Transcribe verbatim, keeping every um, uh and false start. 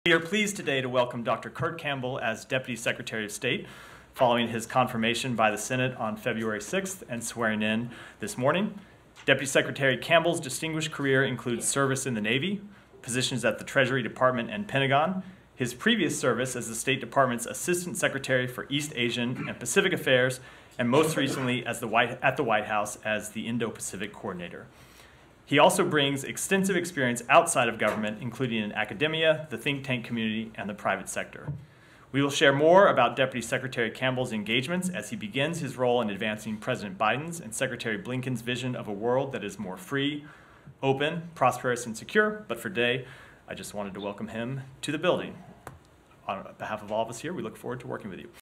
We are pleased today to welcome Doctor Kurt Campbell as Deputy Secretary of State, following his confirmation by the Senate on February sixth and swearing in this morning. Deputy Secretary Campbell's distinguished career includes service in the Navy, positions at the Treasury Department and Pentagon, his previous service as the State Department's Assistant Secretary for East Asian and Pacific Affairs, and most recently as the White, at the White House as the Indo-Pacific Coordinator. He also brings extensive experience outside of government, including in academia, the think tank community, and the private sector. We will share more about Deputy Secretary Campbell's engagements as he begins his role in advancing President Biden's and Secretary Blinken's vision of a world that is more free, open, prosperous, and secure. But for today, I just wanted to welcome him to the building. On behalf of all of us here, we look forward to working with you.